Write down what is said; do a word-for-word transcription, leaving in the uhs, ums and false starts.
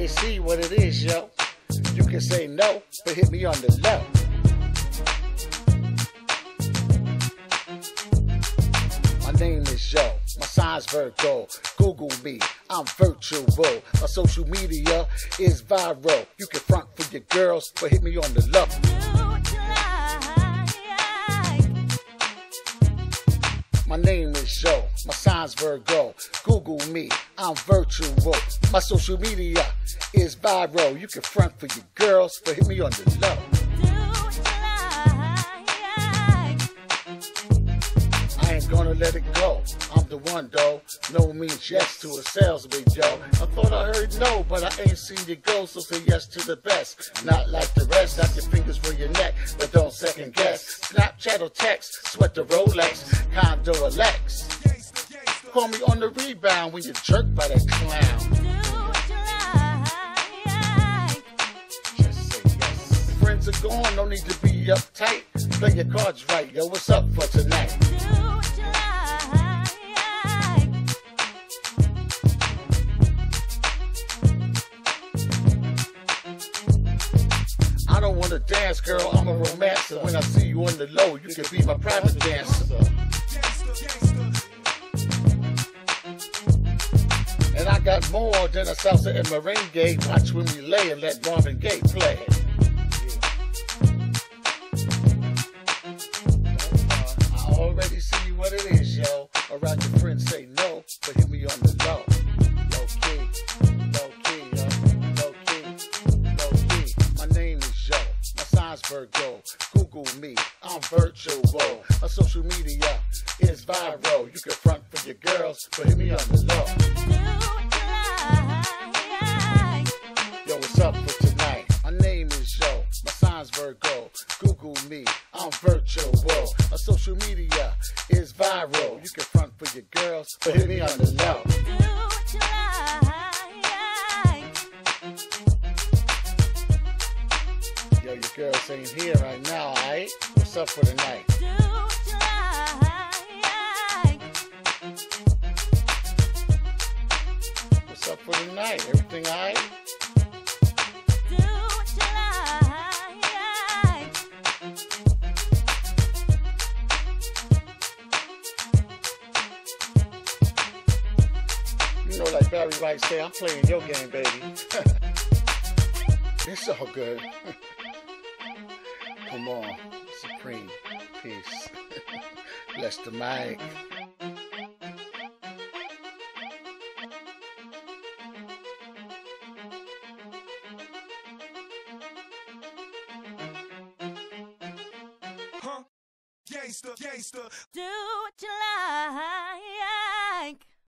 ain't see what it is, yo. You can say no, but hit me on the low. My name is Yo, my sign's Virgo. Google me, I'm virtual. My social media is viral. You can front for your girls, but hit me on the low. My name is Yo, my sign's Virgo. Google me, I'm virtual. My social media is viral. You can front for your girls, but hit me on the low. I ain't gonna let it go. I'm the one though. No means yes to a salesman, yo. I thought I heard no, but I ain't seen you go, so say yes to the best. Not like the rest, knock your fingers for your neck, but don't second guess. Snapchat or text, sweat the Rolex, condo or Lex. Call me on the rebound when you're jerked by that clown. Just say yes. Friends are gone, no need to be uptight. Play your cards right, yo. What's up for tonight? I don't want to dance, girl, I'm a romancer. When I see you on the low, you can be my private dancer. And I got more than a salsa and merengue. Watch when we lay and let Marvin Gaye play. I already see what it is, yo. Around your friends say no, but hit me on the low. Low key, low key, yo. Low key, low key. My name is Yo, my sign's Virgo. Google me, I'm virtual. My social media is viral. You can front for your girls, but hit me on the low. Yo, what's up for tonight? My name is Yo, my sign's Virgo. Google me, I'm virtual. My social media is viral. You can front for your girls, but hit me on the low. Yo, your girls ain't here right now, alright? What's up for the night? What's up for the night? Everything alright? You know, like Barry White say, I'm playing your game, baby. It's all good. Come on, supreme peace. Bless the mic. Huh? Gangsta, gangsta. Do what you like.